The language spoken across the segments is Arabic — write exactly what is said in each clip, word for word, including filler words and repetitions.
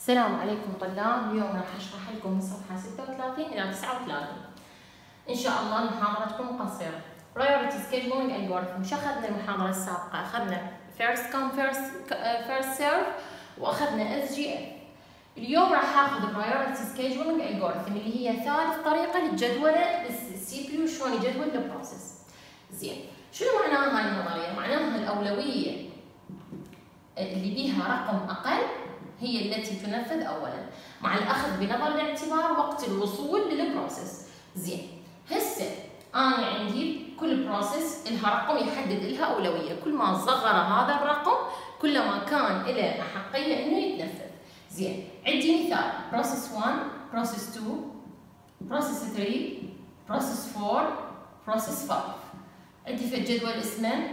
السلام عليكم طلاب. اليوم راح اشرح لكم من صفحة ستة وثلاثين إلى تسعة وثلاثين. إن شاء الله المحاضرة تكون قصيرة. Priority Scheduling Algorithm. شو أخذنا المحاضرة السابقة؟ أخذنا First Come First First Serve وأخذنا إس جي إف. اليوم راح آخذ Priority Scheduling Algorithm اللي هي ثالث طريقة للجدولة السي بي يو شلون يجدول البروسيس. زين، شنو معناها هاي النظرية؟ معناها الأولوية اللي بيها رقم أقل هي التي تنفذ أولاً، مع الأخذ بنظر الاعتبار وقت الوصول للبروسيس. زين، هسه أنا عندي كل بروسيس إلها رقم يحدد إلها أولوية، كل ما صغر هذا الرقم كل ما كان إله أحقية إنه يتنفذ. زين، عندي مثال بروسيس واحد، بروسيس اثنين، بروسيس ثلاثة، بروسيس أربعة، بروسيس خمسة. عندي في الجدول اسمه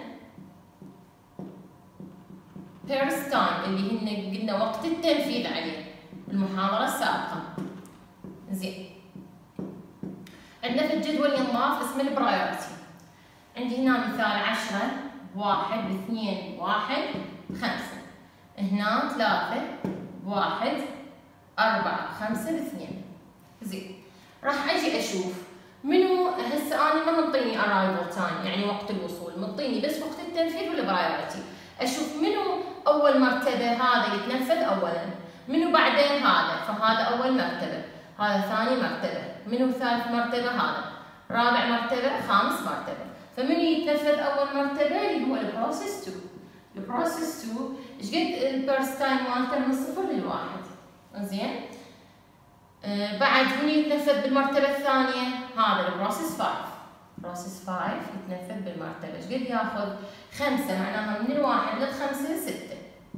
First time اللي هن قلنا وقت التنفيذ عليه المحاضرة السابقة. زين، عندنا في الجدول ينضاف اسم البرايورتي. عندي هنا مثال عشرة، واحد، اثنين، واحد، خمسة. هنا ثلاثة، واحد، أربعة، خمسة، اثنين. زين، راح أجي أشوف منو هسه أنا ما منطيني arrival time يعني وقت الوصول، منطيني بس وقت التنفيذ والبرايورتي. أشوف منو أول مرتبة هذا يتنفذ أولاً، منو بعدين هذا، فهذا أول مرتبة، هذا ثاني مرتبة، منو ثالث مرتبة هذا، رابع مرتبة، خامس مرتبة، فمنو يتنفذ أول مرتبة اللي هو البروسيس اثنين. البروسيس اثنين إيش قد البيرست تايم مالته من الصفر للواحد. زين، آه بعد منو يتنفذ بالمرتبة الثانية؟ هذا البروسيس خمسة. بروسيس خمسة يتنفذ بالمرتبة، ايش قد ياخذ؟ خمسة، معناها من الواحد للخمسة ستة.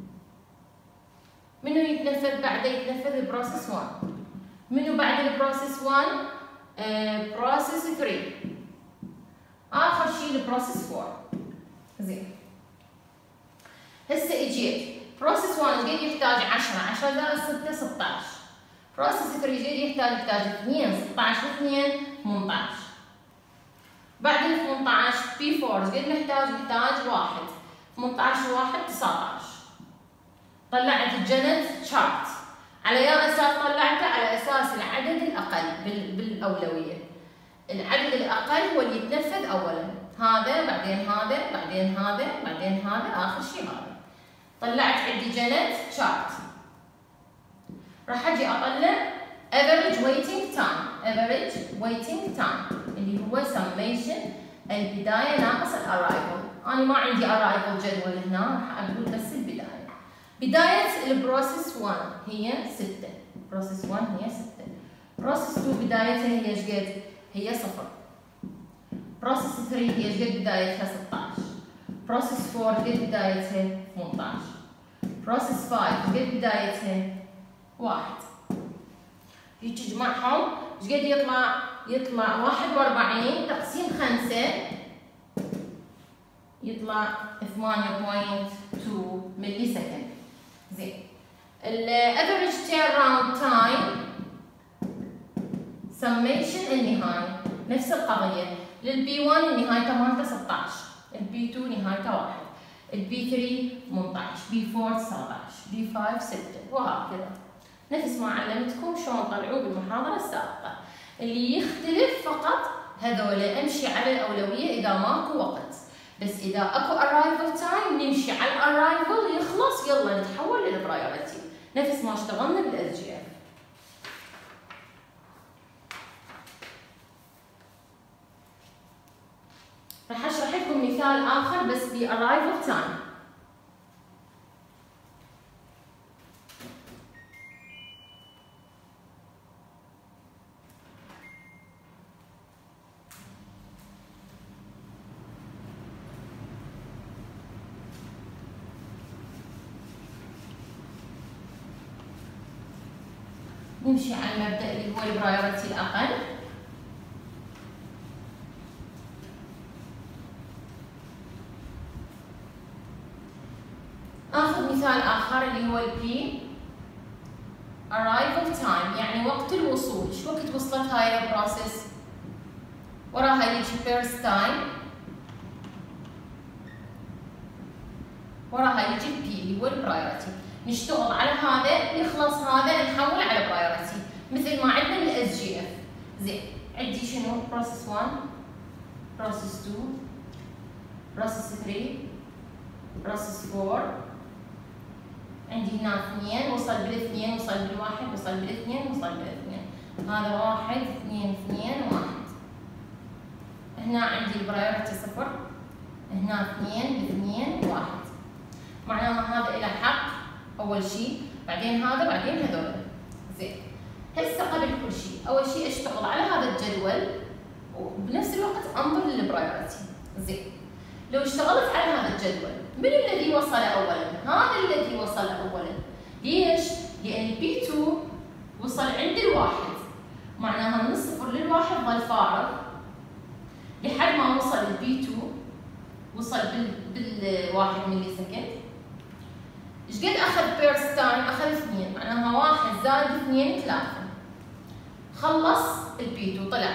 منو يتنفذ بعده؟ يتنفذ البروسيس واحد. منو بعد البروسيس واحد؟ آه بروسيس ثلاثة. آخر شيء البروسيس أربعة. زين، هسه اجيت بروسيس واحد قد يحتاج عشرة، عشرة زائد ستة ستة عشر. بروسيس ثلاثة قد يحتاج يحتاج اثنين، ستة عشر اثنين ثمانية عشر. بعد ال ثمانية عشر بي أربعة قد نحتاج؟ نحتاج واحد، ثمانية عشر واحد تسعة عشر. طلعت الجنت شارت. على اي اساس طلعته؟ على اساس العدد الاقل بالاولويه. العدد الاقل هو اللي يتنفذ اولا، هذا بعدين هذا بعدين هذا بعدين هذا اخر شيء هذا. طلعت عندي جنت شارت. راح اجي اطلع average waiting time. average waiting time اللي هو summation البدايه ناقص الاررايفل. انا ما عندي arrival جدول هنا، راح اقول بس البدايه. بداية البروسيس واحد هي ستة، بروسيس واحد هي ستة، بروسيس اثنين بدايتها هي ايش قد؟ هي صفر. بروسيس ثلاثة هي ايش قد بدايتها؟ ستة عشر. بروسيس أربعة قد بدايتها؟ ثمانية عشر. بروسيس خمسة قد بدايتها؟ واحد. هيك تجمعهم ايش قد يطلع؟ يطلع واحد وأربعين تقسيم خمسة يطلع ثمانية فاصلة اثنين ملي سكند. زين، الافريج تيرن راوند تايم سميشن النهاية نفس القضية. للبي واحد النهاية مالته ستة عشر، البي اثنين نهايته واحد، البي ثلاثة ثمانية عشر، بي أربعة تسعة عشر، بي خمسة ستة، وهكذا. نفس ما علمتكم شلون طلعوه بالمحاضرة السابقة. اللي يختلف فقط هذول امشي على الأولوية إذا ماكو وقت، بس إذا أكو arrival time نمشي على الarrival يخلص يلا نتحول للبرايورتي، نفس ما اشتغلنا بالاس جي اف. راح أشرح لكم مثال آخر بس ب arrival time. نمشي على المبدأ اللي هو البرايورتي الأقل. آخذ مثال آخر اللي هو البي arrival time يعني وقت الوصول. ايش وقت وصلت هاي البروسيس؟ وراها يجي first time، وراها يجي بي اللي هو البرايورتي. نشتغل على هذا يخلص هذا زين عندي شنو؟ بروسيس واحد، بروسيس اثنين، بروسيس ثلاثة، بروسيس أربعة، عندي هنا اثنين، وصل بالاثنين، وصل بالواحد، وصل بالاثنين، وصل بالاثنين. هذا واحد، اثنين، اثنين، واحد. هنا عندي البرايورتي صفر، هنا اثنين، باثنين، واحد. معناها هذا إله حق أول شيء، بعدين هذا، بعدين هذول. زين. هسه قبل كل شيء، أول شيء أشتغل على هذا الجدول وبنفس الوقت أنظر للبرايورتي. زين. لو اشتغلت على هذا الجدول، من الذي وصل أولاً؟ هذا الذي وصل أولاً. ليش؟ لأن بي اثنين وصل عند الواحد، معناها من الصفر للواحد ظل فارغ لحد ما وصل البي اثنين، وصل بال بالواحد ملي سكند. ايش قد أخذ بيرست تايم؟ أخذ اثنين، معناها واحد زائد اثنين ثلاثة. خلص البي اثنين طلع.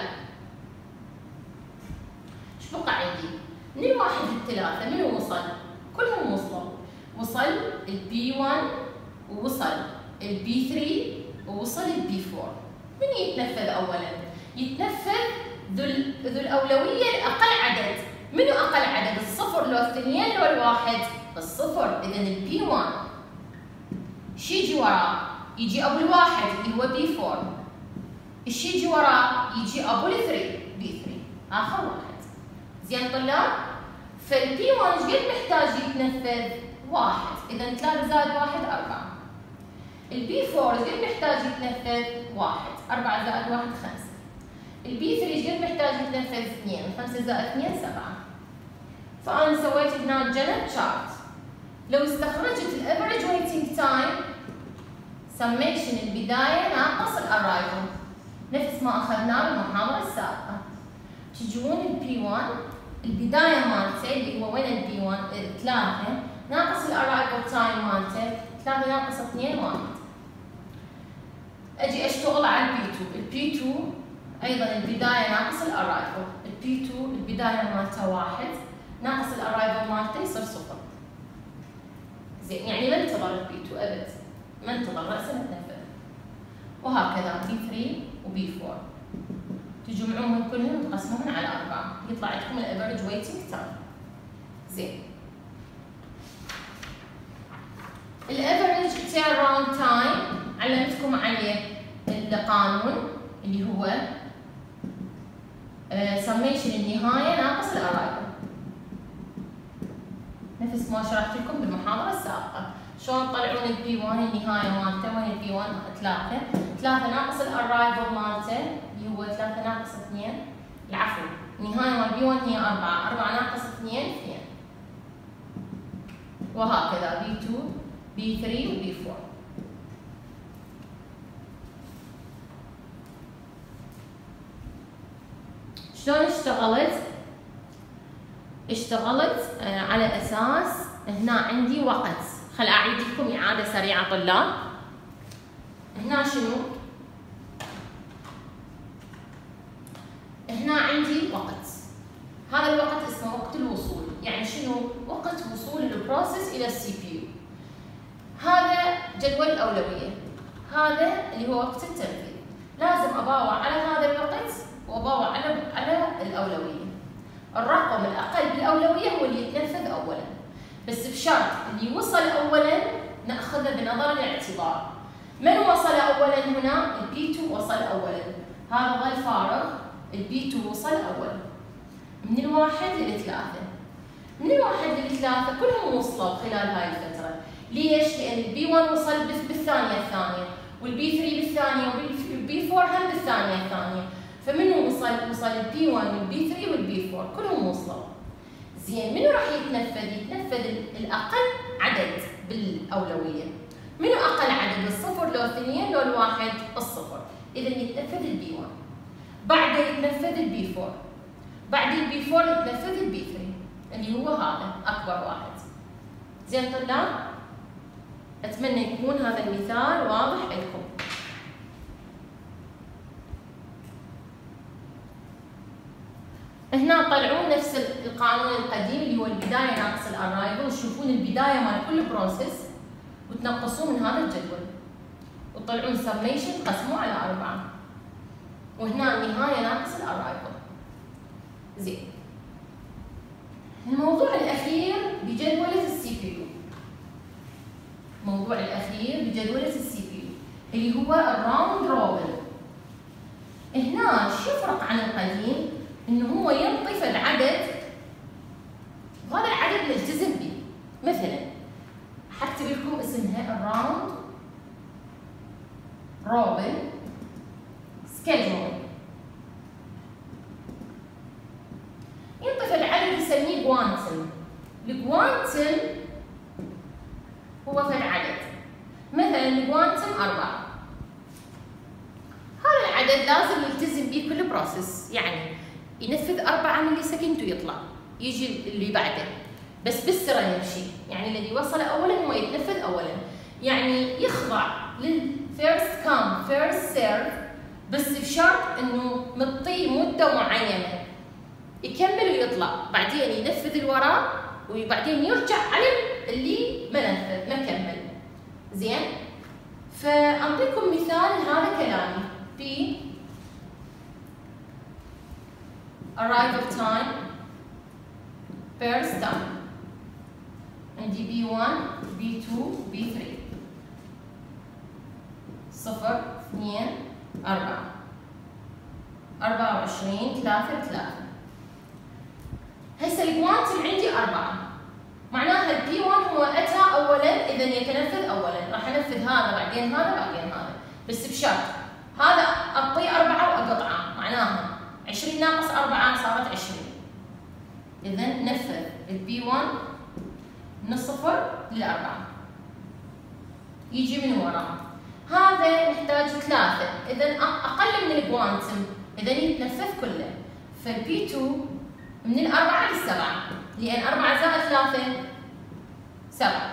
ايش بقى عندي؟ من الواحد للثلاثة منو وصل؟ كلهم وصلوا. وصل البي واحد ووصل البي ثلاثة ووصل البي أربعة. من يتنفذ أولاً؟ يتنفذ ذو ذو الأولوية الأقل عدد. منو أقل عدد؟ الصفر لو الاثنين لو الواحد؟ الصفر، إذا البي واحد. ايش يجي وراه؟ يجي أبو الواحد اللي هو بي أربعة. ايش يجي وراه؟ يجي أبو الثلاثة بي ثلاثة، آخر واحد. زين طلاب؟ فالبي واحد ايش قد محتاج يتنفذ؟ واحد، إذا ثلاثة زائد واحد أربعة. البي أربعة ايش قد محتاج يتنفذ؟ واحد، أربعة زائد واحد خمسة. البي ثلاثة ايش قد محتاج يتنفذ؟ اثنين، خمسة زائد اثنين سبعة. فأنا سويت هنا جنرال تشارت. لو استخرجت الافريج ويتنج تايم سميشن البداية ناقص الأرايفل، نفس ما أخذناه بالمحاضرة السابقة. تجون البي واحد البداية مالته اللي هو وين البي واحد؟ ثلاثة ناقص الأرايفل تايم مالته ثلاثة ناقص اثنين واحد. أجي أشتغل على البي اثنين، البي اثنين أيضا البداية ناقص الأرايفل، البي اثنين البداية مالته واحد ناقص الأرايفل مالته يصير صفر. زين يعني ما انتظر البي اثنين أبد، ما انتظر رأسا نتنفذ. وهكذا بي ثلاثة وبي أربعة تجمعوهم كلهم وتقسموهم على أربعة، يطلع لكم الأفريج ويتنج تايم. زين. الأفريج تيرن راوند تايم علمتكم عليه القانون اللي هو سميشن النهاية ناقص الأرايفل، نفس ما شرحت لكم بالمحاضرة السابقة. شلون تطلعون البي واحد النهاية مالته؟ وين البي واحد؟ ثلاثة، ثلاثة ناقص الأرايفل مالته اللي هو ثلاثة ناقص اثنين، العفو، النهاية مال بي واحد هي أربعة، أربعة ناقص اثنين اثنين. وهكذا بي اثنين، بي ثلاثة وبي أربعة. شلون اشتغلت؟ اشتغلت على أساس هنا عندي وقت. خل أعيد لكم إعادة سريعة طلاب. هنا شنو؟ هنا عندي وقت. هذا الوقت اسمه وقت الوصول، يعني شنو؟ وقت وصول البروسيس إلى السي بي يو. هذا جدول الأولوية، هذا اللي هو وقت التنفيذ. لازم أباوع على هذا الوقت وأباوع على على الأولوية. الرقم الأقل بالأولوية هو اللي يتنفذ أولاً، بس بشرط اللي وصل أولاً نأخذه بنظر الاعتبار. من وصل أولاً هنا؟ البي اثنين وصل أولاً، هذا ظل فارغ، البي اثنين وصل أولاً. من الواحد للثلاثة، من الواحد للثلاثة كلهم وصلوا خلال هاي الفترة. ليش؟ لأن البي واحد وصل بالثانية الثانية، والبي ثلاثة بالثانية، والبي أربعة هم بالثانية الثانية. فمنو وصل؟ وصل البي واحد والبي ثلاثة والبي أربعة كلهم وصلوا. زين منو راح يتنفذ؟ يتنفذ الأقل عدد بالأولوية. منو أقل عدد؟ الصفر لو اثنين لو الواحد؟ الصفر. إذا يتنفذ البي واحد. بعده يتنفذ البي أربعة. بعد البي أربعة يتنفذ البي ثلاثة اللي هو هذا أكبر واحد. زين طلاب؟ أتمنى يكون هذا المثال واضح لكم. هنا طلعون نفس القانون القديم اللي هو البداية ناقص الأرايفل، وتشوفون البداية مال كل بروسيس وتنقصوه من هذا الجدول وتطلعون سميشن تقسموه على أربعة. وهنا النهاية ناقص الأرايفل. زين. الموضوع الأخير بجدولة السي بي يو. الموضوع الأخير بجدولة السي بي يو اللي هو الراوند روبن. هنا شو يفرق عن القديم؟ إنه هو ينطي فد عدد، وهذا العدد نلتزم به. مثلا حكتب لكم اسمها الراوند روبن سكيدول. ينطي فد عدد يسميه كوانتم. الكوانتم هو فد عدد، مثلا الكوانتم أربعة. هذا العدد لازم يلتزم به كل بروسيس، يعني ينفذ أربعة ملي سكند ويطلع، يجي اللي بعده بس بالسرعة يمشي، يعني الذي وصل أولا هو يتنفذ أولا، يعني يخضع للفيرست كام فيرست سيرف، بس بشرط إنه مطي مدة معينة يكمل ويطلع، بعدين ينفذ الوراء وبعدين يرجع على اللي ما نفذ ما كمل. زين؟ فأعطيكم مثال هذا كلامي في arrival time first time. عندي بي واحد بي اثنين بي ثلاثة. صفر اثنين أربعة أربعة وعشرين ثلاثة ثلاثة. هسه الكوانتم عندي أربعة، معناها البي واحد هو أتى أولاً، إذا يتنفذ أولاً، راح أنفذ هذا بعدين هذا بعدين هذا، بس بشرط هذا أعطيه أربعة وأقطعه، معناها عشرين ناقص أربعة صارت عشرين. إذا نفذ البي واحد من الصفر للأربعة، يجي من وراه. هذا نحتاج ثلاثة، إذا أقل من الكوانتم، إذا يتنفذ كله. فالبي اثنين من الأربعة للسبعة، لأن أربعة زائد ثلاثة سبعة.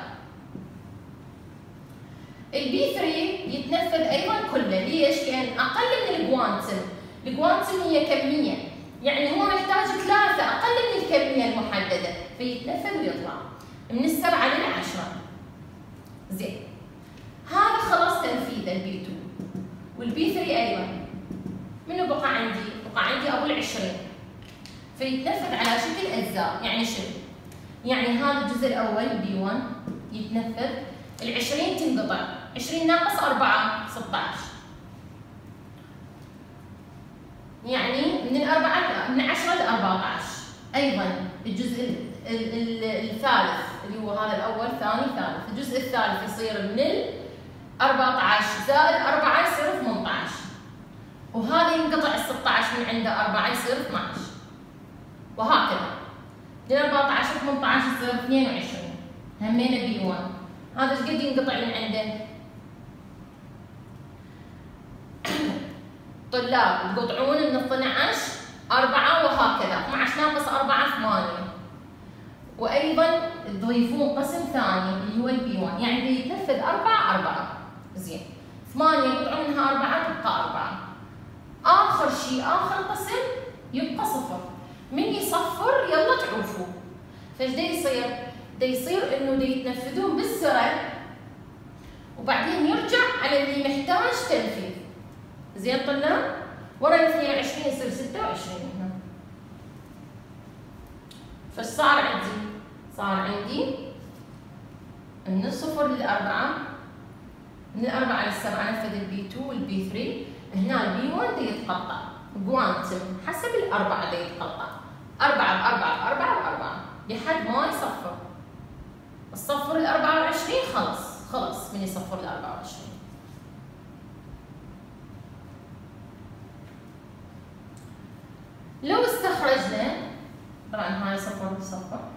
البي ثلاثة يتنفذ أيضا كله، ليش؟ لأن أقل من الكوانتم. الكوانتم هي كمية، يعني هو محتاج ثلاثة أقل من الكمية المحددة، فيتنفذ ويطلع من السبعة للعشرة. زين. هذا خلاص تنفيذ البي اثنين، والبي ثلاثة أيضا. منو بقى عندي؟ بقى عندي أبو العشرين، فيتنفذ على شكل أجزاء، يعني شنو؟ يعني هذا الجزء الأول بي واحد يتنفذ، العشرين تنقطع، عشرين ناقص أربعة ستة عشر. يعني من الأربعة من عشرة لأربعة عشر. أيضا الجزء الثالث اللي هو هذا الأول ثاني ثالث، الجزء الثالث يصير من أربعة عشر زائد أربعة يصير ثمانية عشر، وهذا ينقطع ال ستة عشر من عنده أربعة يصير اثني عشر، وهكذا من أربعة عشر ثمانية عشر يصير اثنين وعشرين. همين بي واحد هذا ايش قد ينقطع من عنده؟ طلاب تقطعون من اثني عشر أربعة وهكذا، اثني عشر ناقص أربعة ثمانية، وأيضا تضيفون قسم ثاني اللي هو البي واحد، يعني يتنفذ أربعة أربعة. زين. ثمانية يقطعون منها أربعة تبقى أربعة. آخر شيء آخر قسم يبقى صفر. من يصفر يلا تعوفوا. فايش دا يصير؟ دا يصير إنه دا يتنفذون بالسرعة وبعدين يرجع على اللي محتاج تنفيذ. زين طلاب؟ ورا ال اثنين وعشرين يصير ستة وعشرين هنا. فايش صار عندي؟ صار عندي من الصفر للأربعة، من الأربعة للسبعة نفذ البي اثنين والبي ثلاثة، هنا البي واحد دا يتقطع كوانتم حسب الأربعة دا يتقطع، أربعة بأربعة بأربعة بأربعة لحد ما يصفر. الصفر ال أربعة وعشرين خلص، خلص من يصفر ال أربعة وعشرين. لو استخرجنا طبعا هاي صفر بصفر،